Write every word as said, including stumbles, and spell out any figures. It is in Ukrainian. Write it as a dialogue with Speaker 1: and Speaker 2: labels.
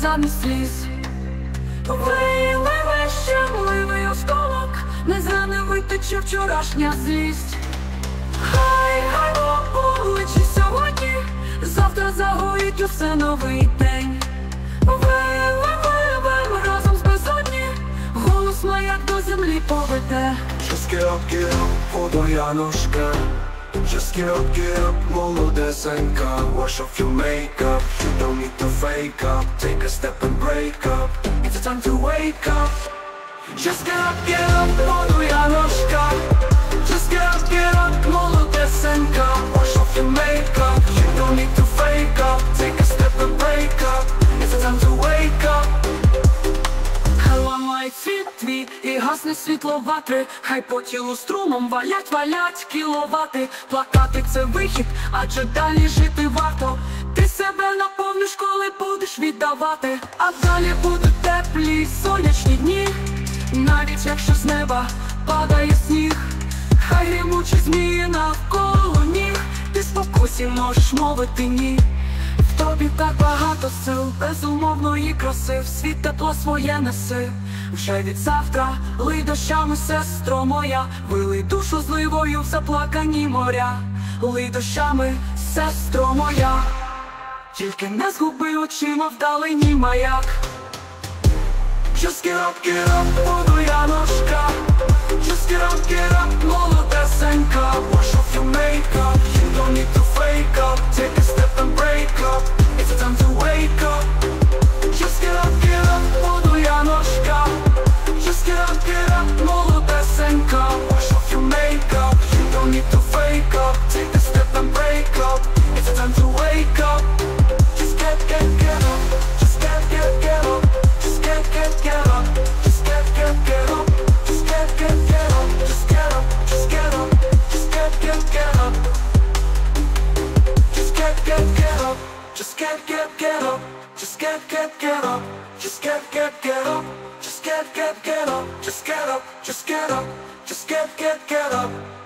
Speaker 1: замість сліз. Виливай щемливий осколок, не заневитече вчорашня злість. Хай, хай обличчя сьогодні, завтра загоїть усе новий день. Виливаємо разом з безодні, голос маяк до землі поведе.
Speaker 2: Just get up, get up, водоянушка. Just get up, get up, молодесенька. Wash off your makeup, you don't need to fake up. Take a step and break up, it's time to wake up. Just get up, get up, водоянушка. Just get up, get up, молодесенька. Wash off your makeup, you don't need to fake up. Take a step and break up, it's time to wake up.
Speaker 1: Ламай світ твій і гасне світло ватри, хай по тілу струмом валять, валять кіловати. Плакати – це вихід, адже далі жити варто. Ти себе наповниш, коли будеш віддавати. А далі будуть теплі сонячні дні, навіть якщо з неба падає сніг. Хай гримучі змії навколо ніг, ти спокусі можеш мовити ні. В тобі так багато сил, безумовної краси, в світ тепло своє неси. Вже від завтра лий дощами, сестро моя, вилий душу зливою в заплакані моря. Лий дощами, сестро моя, тільки не згуби очима вдалині маяк.
Speaker 2: Just get up, get up, водоянушка. Just get up, get up, молодесенька. Wash off your makeup, you don't need to fake up. Take a step and break up, it's time to wake up. Just get up, get up, водоянушка. Just get up, get up, молодесенька. Wash off your makeup, you don't need to fake up. Take a step and break up, it's time to wake up. Just get, get, get up, just get, get, get up. Just get, get, get up, just get, get, get up. Just get, get, get up, just get up, just get up. Just get, get, get up. Just get, get, get up. Just get, get, get up. Just get, get, get up. Just get, get, get up. Just get, get, get up. Just get up, just get up. Just get, get, get up.